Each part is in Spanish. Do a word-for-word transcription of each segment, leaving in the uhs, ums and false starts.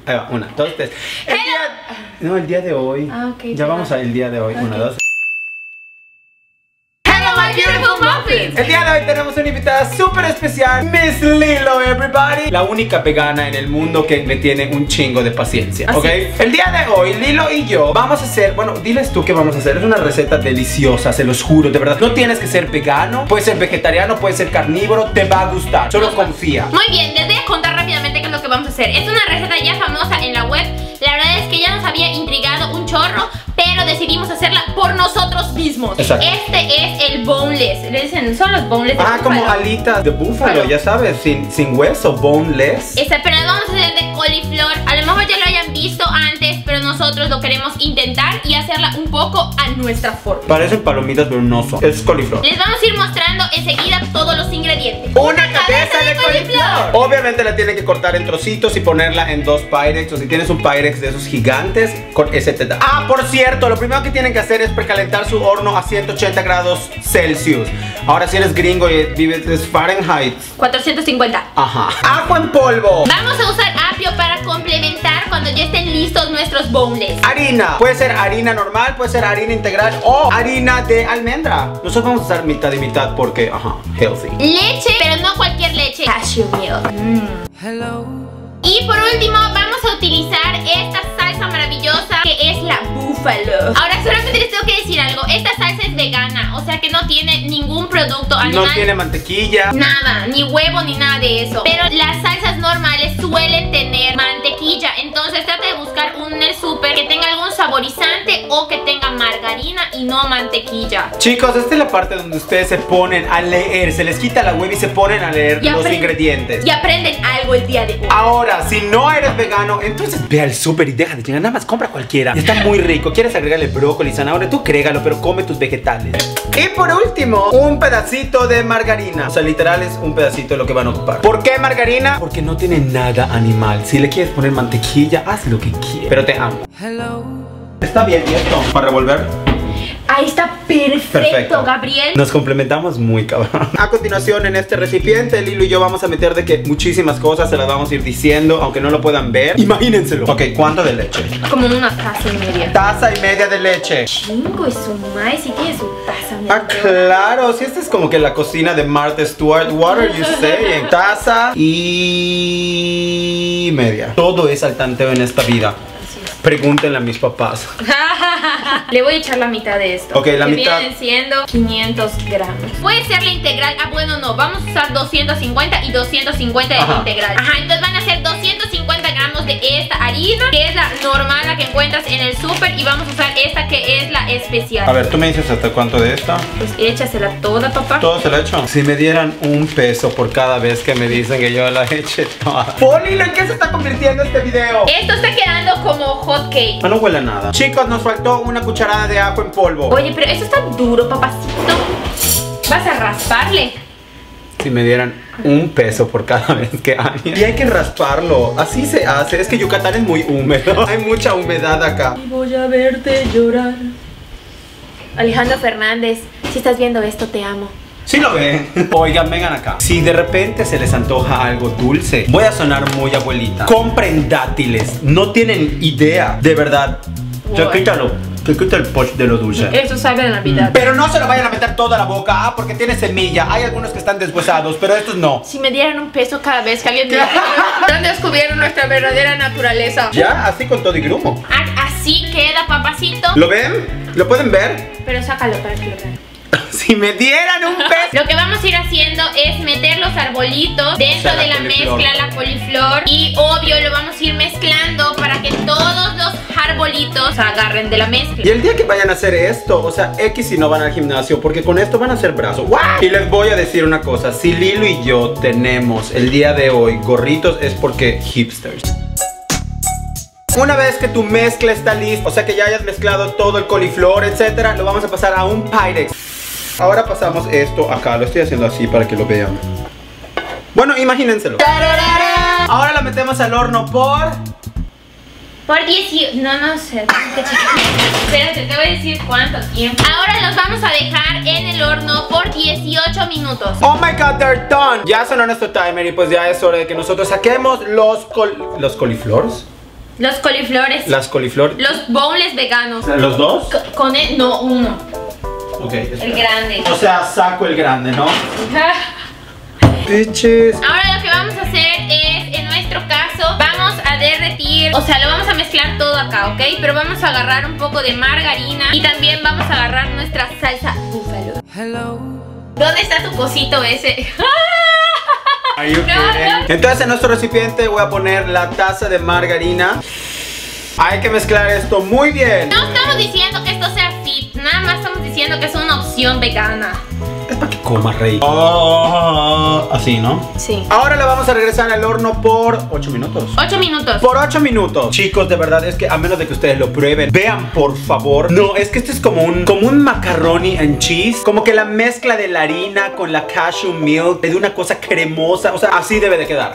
Ahí va, una, dos, tres. El día... No, el día de hoy. Ah, ok. Ya vamos al día de hoy. Okay. Una, dos. Hello, my beautiful muffins. El día de hoy tenemos una invitada súper especial, Miss Lilo, everybody. La única vegana en el mundo que me tiene un chingo de paciencia, ¿ok? El día de hoy, Lilo y yo vamos a hacer, bueno, diles tú qué vamos a hacer. Es una receta deliciosa, se los juro, de verdad. No tienes que ser vegano, puedes ser vegetariano, puedes ser carnívoro, te va a gustar, solo confía. Muy bien, les voy a contar rápidamente qué es lo que vamos a hacer. Es una receta ya famosa en la web. La verdad es que ya nos había intrigado un chorro, pero decidimos hacerla por nosotros mismos. Exacto. Este es el boneless. Le dicen, son los boneless de Ah, búfalo. como alitas de búfalo, ya sabes, sin, sin hueso, boneless. Esta, pero la vamos a hacer de coliflor. A lo mejor ya lo hayan visto antes, pero nosotros lo queremos intentar y hacerla un poco a nuestra forma. Parecen palomitas, pero no son. Es coliflor. Les vamos a ir mostrando enseguida todos los ingredientes. Una cabeza de coliflor. Obviamente la tienen que cortar en trocitos y ponerla en dos Pyrex. O si tienes un Pyrex de esos gigantes, con ese te da. Ah, por cierto, lo primero que tienen que hacer es precalentar su horno a ciento ochenta grados Celsius. Ahora si eres gringo y vives en Fahrenheit, cuatrocientos cincuenta. Ajá. Ajo en polvo. Vamos a usar apio para complementar cuando ya estén listos nuestros boneless. Harina. Puede ser harina normal, puede ser harina integral o harina de almendra. Nosotros vamos a usar mitad y mitad porque, ajá, healthy. Leche, pero no cualquier leche. Cashew milk. Mm. Hello. Y por último vamos a utilizar esta salsa maravillosa que es la búfalo. Ahora solamente les tengo que decir algo. Esta salsa es vegana, o sea que no tiene ningún producto animal. No tiene mantequilla. Nada, ni huevo ni nada de eso. Pero las salsas normales suelen tener mantequilla. Entonces trata de buscar un en el súper que tenga algún saborizante o que tenga margarina y no mantequilla. Chicos, esta es la parte donde ustedes se ponen a leer. Se les quita la web y se ponen a leer Y los aprenden- ingredientes. Y aprenden algo el día de hoy. Ahora, si no eres vegano, entonces ve al súper y deja de chingar. Nada más compra cualquiera. Está muy rico. Quieres agregarle brócoli, zanahoria, tú crégalo, pero come tus vegetales. Y por último, un pedacito de margarina. O sea, literal es un pedacito de lo que van a ocupar. ¿Por qué margarina? Porque no tiene nada animal. Si le quieres poner mantequilla, haz lo que quieras. Pero te amo. Hello. Está bien, ¿y esto? Para revolver. Ahí está perfecto, Perfecto. Gabriel. Nos complementamos muy cabrón. A continuación en este recipiente Lilo y yo vamos a meter de que muchísimas cosas. Se las vamos a ir diciendo, aunque no lo puedan ver. Imagínenselo. Ok, ¿cuánto de leche? Como una taza y media. Taza y media de leche. Chingo y su madre si tiene su taza. mi Ah, amor. claro, si esta es como que la cocina de Martha Stewart. What are you saying? Taza y media. Todo es al tanteo en esta vida. Pregúntenle a mis papás. Le voy a echar la mitad de esto. Ok, la que mitad. vienen siendo quinientos gramos. Puede ser la integral. Ah, bueno, no. Vamos a usar doscientos cincuenta y doscientos cincuenta de la Ajá. integral. Ajá, entonces van a ser doscientos cincuenta gramos de esta harina, que es la normal, la que encuentras en el súper. Y vamos a usar esta que es la especial. A ver, tú me dices hasta cuánto de esta. Pues échasela toda, papá. Todo se lo he hecho. Si me dieran un peso por cada vez que me dicen que yo la eché toda. Polilo, ¿en qué se está convirtiendo este video? Esto está quedando como hot cake. Ah, no huele a nada. Chicos, nos faltó una cucharada de ajo en polvo. Oye, pero eso está duro, papacito. Vas a rasparle. Si me dieran un peso por cada vez que alguien. Y hay que rasparlo. Así se hace. Es que Yucatán es muy húmedo. Hay mucha humedad acá. Y voy a verte llorar. Alejandro Fernández, si estás viendo esto, te amo. Sí lo ven. Oigan, vengan acá. Si de repente se les antoja algo dulce, voy a sonar muy abuelita. Compren dátiles. No tienen idea. De verdad. Ya Wow. quítalo. Que quita el poch de lo dulce. Eso sabe de Navidad. Pero no se lo vayan a meter toda la boca. Ah, porque tiene semilla. Hay algunos que están deshuesados, pero estos no. Si me dieran un peso cada vez que alguien me dijera, ¿dónde descubrieron nuestra verdadera naturaleza? Ya, así con todo y grumo. Ah, así queda, papacito. ¿Lo ven? ¿Lo pueden ver? Pero sácalo para que lo vean. Si me dieran un peso. Lo que vamos a ir haciendo es meter los arbolitos dentro O sea, la de la coliflor. mezcla, la coliflor. Y obvio lo vamos a ir mezclando para que todos los arbolitos se agarren de la mezcla. Y el día que vayan a hacer esto, o sea, X si no van al gimnasio, porque con esto van a hacer brazos. ¡Wow! Y les voy a decir una cosa, si Lilo y yo tenemos el día de hoy gorritos es porque hipsters. Una vez que tu mezcla está lista, o sea que ya hayas mezclado todo el coliflor, etcétera, lo vamos a pasar a un Pyrex. Ahora pasamos esto acá, lo estoy haciendo así para que lo vean. Bueno, imagínenselo. Ahora lo metemos al horno por... Por dieciocho, no, no sé. Espérate, te voy a decir cuánto tiempo. Ahora los vamos a dejar en el horno por dieciocho minutos. Oh my god, they're done. Ya sonó nuestro timer y pues ya es hora de que nosotros saquemos los col... ¿Los coliflores? Los coliflores. Las coliflor. Los boneless veganos. ¿Los dos? C con el, no, uno. Ok, espera. El grande. O sea, saco el grande, ¿no? Bitches. Ahora lo que vamos a hacer es, en nuestro caso, vamos a derretir, o sea, lo vamos a mezclar todo acá, ¿ok? Pero vamos a agarrar un poco de margarina y también vamos a agarrar nuestra salsa búfalo. Hello. ¿Dónde está tu cosito ese? Are you No, no. Entonces en nuestro recipiente voy a poner la taza de margarina. Hay que mezclar esto muy bien. No estamos diciendo que esto sea fit, nada más estamos diciendo que es una opción vegana. Es para que comas, rey. Oh, así, ¿no? Sí. Ahora la vamos a regresar al horno por ocho minutos. ocho minutos. Por ocho minutos. Chicos, de verdad es que a menos de que ustedes lo prueben, vean por favor. No, es que esto es como un, como un macaroni and cheese. Como que la mezcla de la harina con la cashew milk de una cosa cremosa. O sea, así debe de quedar.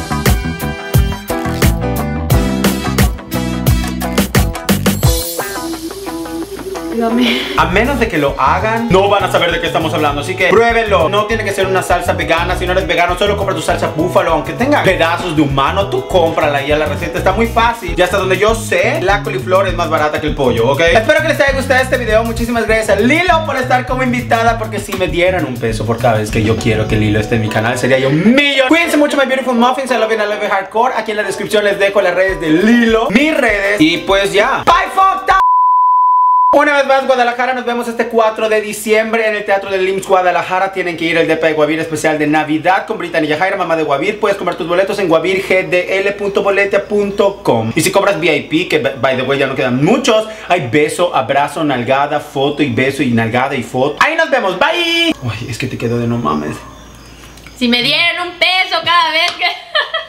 A menos de que lo hagan, no van a saber de qué estamos hablando. Así que pruébenlo. No tiene que ser una salsa vegana. Si no eres vegano, solo compra tu salsa búfalo. Aunque tenga pedazos de humano, tú cómprala. Ya la receta está muy fácil. Y hasta donde yo sé, la coliflor es más barata que el pollo, ¿ok? Espero que les haya gustado este video. Muchísimas gracias a Lilo por estar como invitada. Porque si me dieran un peso por cada vez que yo quiero que Lilo esté en mi canal, sería yo un millón. Cuídense mucho, my beautiful muffins. I love you and I love you hardcore. Aquí en la descripción les dejo las redes de Lilo, mis redes. Y pues ya. Bye, fuck. Una vez más, Guadalajara, nos vemos este cuatro de diciembre en el Teatro del I M S S Guadalajara. Tienen que ir al Depa de Guavir especial de Navidad con Britannia Jaira, mamá de Guavir. Puedes comprar tus boletos en guavir g d l punto boleta punto com. Y si compras V I P, que by the way ya no quedan muchos, hay beso, abrazo, nalgada, foto y beso y nalgada y foto. Ahí nos vemos, bye. Ay, es que te quedó de no mames. Si me dieran un peso cada vez que...